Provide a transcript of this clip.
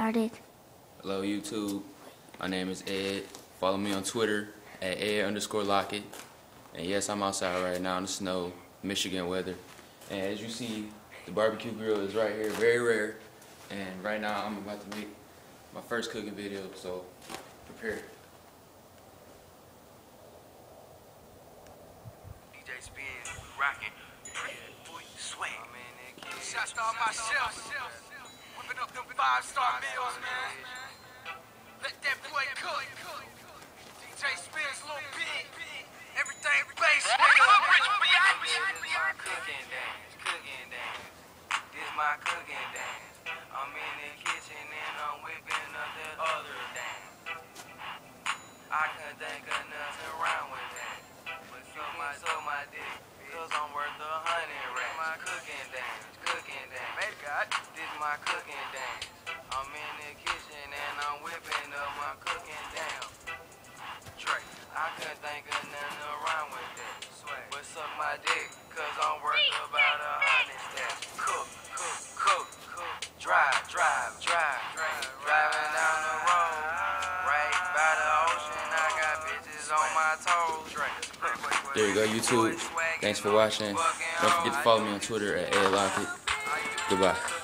started. Hello YouTube, my name is Ed. Follow me on Twitter at Ed_Lockett. And yes, I'm outside right now in the snow, Michigan weather. And as you see, the barbecue grill is right here, very rare. And right now I'm about to make my first cooking video, so prepare. DJ Spins, rockin'. Boy, swing. Shots to all my chefs. Whipping up them 5-star meals, man. Let that boy cook. DJ Spins, little big. Everything bass, nigga. My cooking dance, cooking dance. This my cooking dance. I'm in the kitchen and I'm whipping up that other dance. I couldn't think of nothing wrong with that. But so my dick, cause I'm worth 100 racks. My cooking dance, cooking dance. Maybe God, this my cooking dance. I'm in the kitchen and I'm whipping up my cooking dance. Trey, I couldn't think of nothing wrong with that. But suck my dick, cause I'm worth about 100 stacks. Cook, cook, cook, cook. Drive, drive, drive, drive. Driving down the road. Right by the ocean, I got bitches on my toes. There you go, YouTube. Thanks for watching. Don't forget to follow me on Twitter at Ed Lockett. Goodbye.